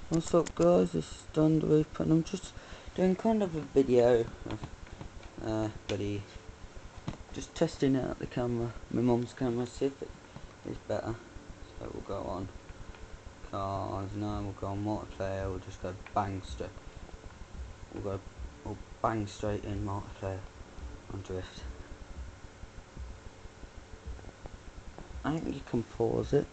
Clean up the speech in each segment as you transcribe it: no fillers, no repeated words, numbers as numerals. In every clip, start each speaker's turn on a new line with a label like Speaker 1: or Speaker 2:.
Speaker 1: What's up guys, this is Don the Reaper and I'm just doing kind of a video of just testing out the camera, my mum's camera, see if it is better. So we'll go on cars, now we'll go on multiplayer, we'll just go we'll bang straight in multiplayer on drift. I think you can pause it.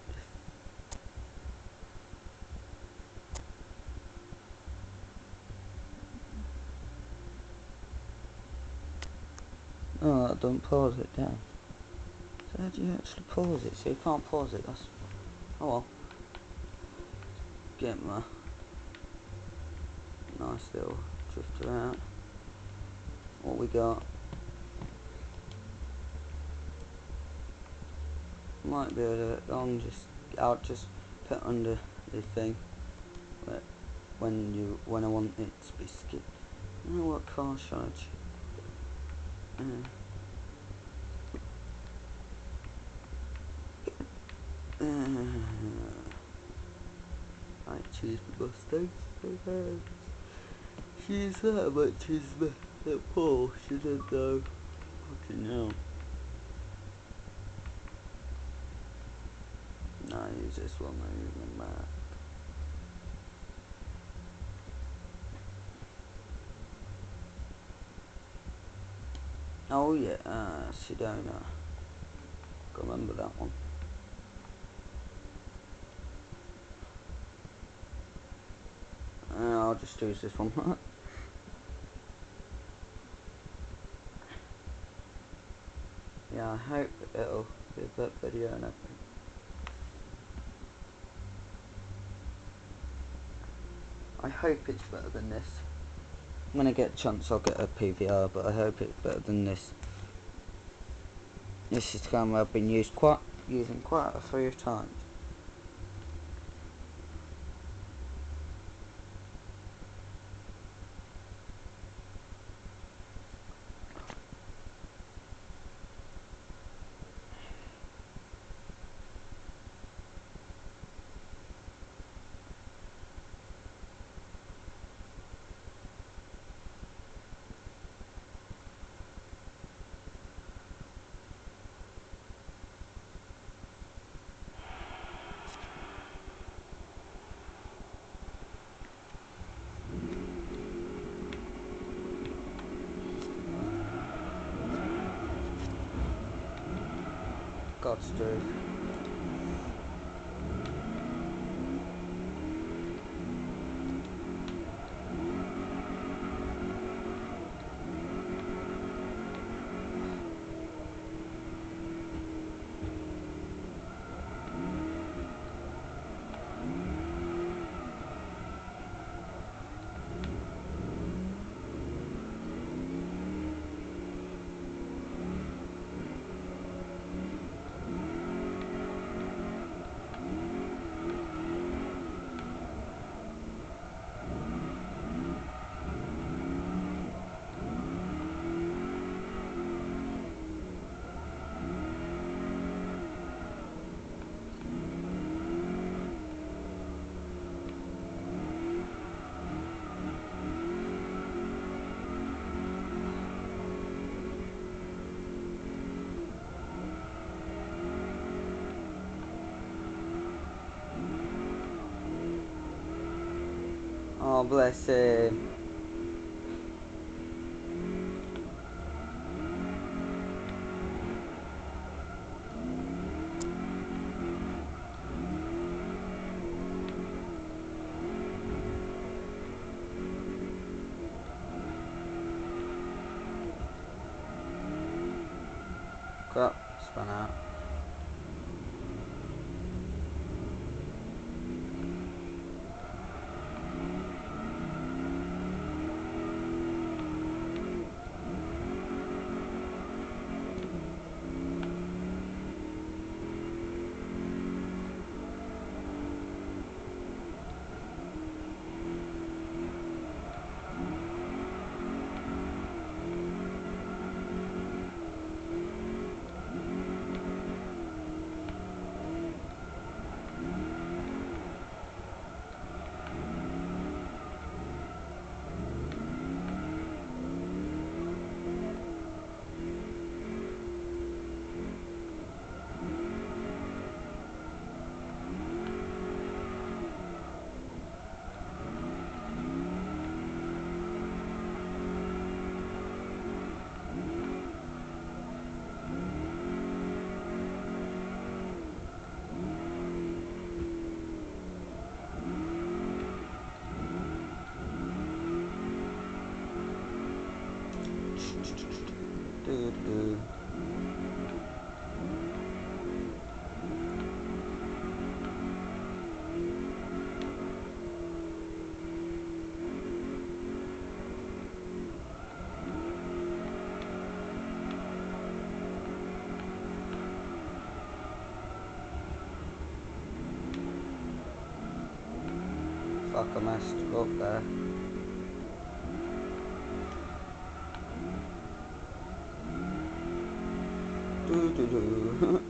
Speaker 1: Oh, I don't pause it down. So how do you actually pause it? So you can't pause it, that's... oh well. Get my nice little drift around. What we got? Might be a bit long, I'll just put under the thing but when I want it to be skipped. I don't know what car should I choose. I choose the Mustang. She's that, but she's the Porsche. She doesn't know. Fucking hell. Nah, I use this one, I use my Mac. Oh yeah, Sedona. I remember that one. I'll just use this one. Yeah, I hope it'll be a better video and everything. I hope it's better than this. When I get a chance I'll get a PVR, but I hope it's better than this. This is the camera I've been using quite a few times. God's truth. Oh, bless him. Crap, spun out. do. Fuck, I messed up there. Do.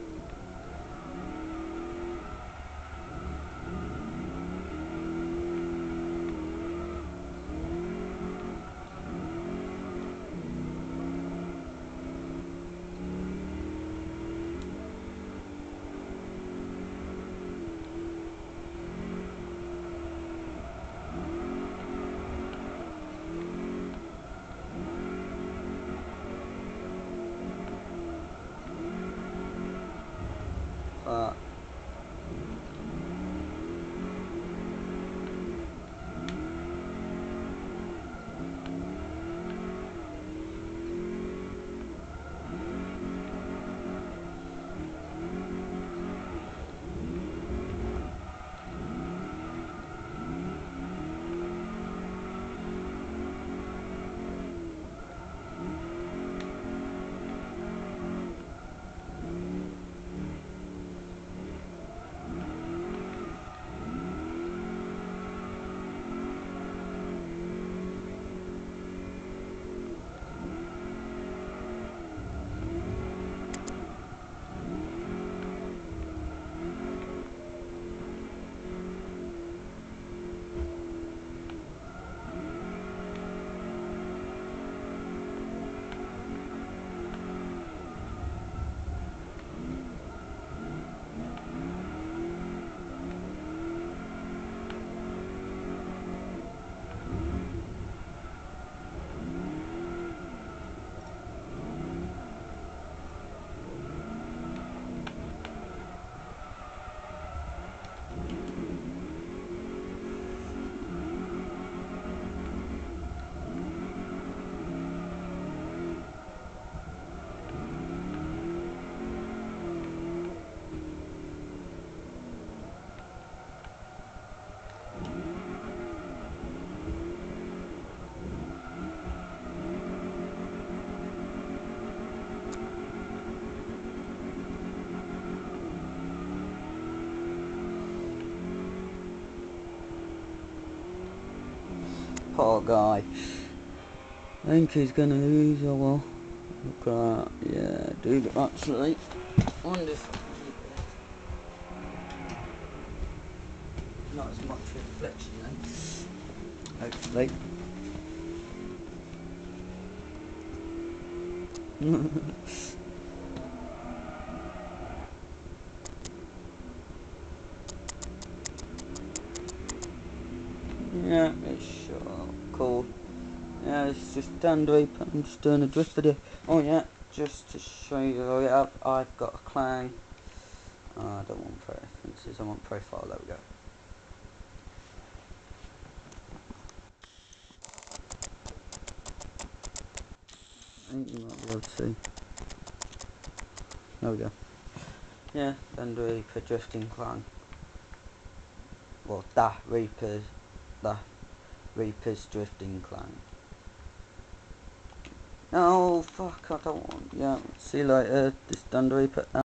Speaker 1: Poor guy. I think he's gonna lose. Oh well. Look at that. Yeah, dude, actually. Wonderful. Not as much reflection then. Hopefully. Yeah, it's sure cool. Yeah, it's just stand up. I'm just doing a drift video. Oh yeah, just to show you I've got a clang. I don't want preferences, I want profile. There we go. I think you might be able to see. There we go. Yeah, Bend Reaper drifting clang. Well, the Reaper's drifting clang. Oh fuck, I don't want. Yeah, see you later. This Bend Reaper.